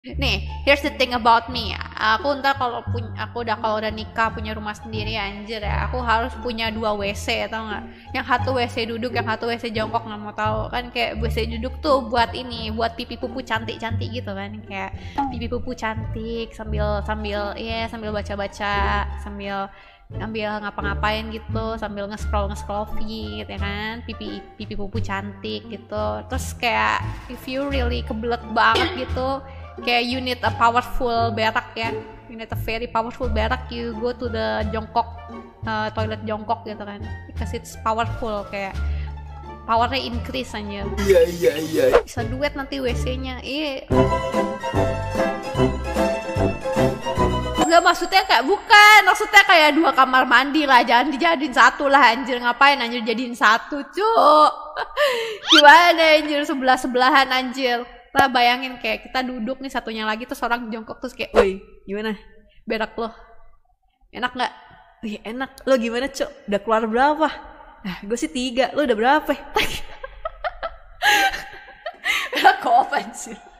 Nih, here's the thing about me. Aku ntar kalau udah nikah punya rumah sendiri anjir ya. Aku harus punya dua WC tau nggak? Yang satu WC duduk, yang satu WC jongkok nggak mau tahu kan kayak WC duduk tuh buat ini, buat pipi pupu cantik-cantik gitu kan kayak pipi pupu cantik sambil sambil ya sambil baca-baca sambil sambil ngapa-ngapain gitu sambil nge-scroll feed ya kan pipi pipi pupu cantik gitu terus kayak if you really kebelet banget gitu kayak you need a powerful berak ya you need a very powerful berak you go to the jongkok toilet jongkok gitu kan because it's powerful kayak powernya increase aja bisa duet nanti WC-nya iya enggak maksudnya kayak dua kamar mandi lah jangan dijadiin satu lah anjir ngapain anjir jadiin satu cuk gimana anjir sebelahan anjir lah bayangin kayak kita duduk nih satunya lagi terus orang jongkok terus kayak woi gimana berak lo enak nggak wih enak lo gimana cuk udah keluar berapa nah gue sih 3 lo udah berapa berak kok apa anjir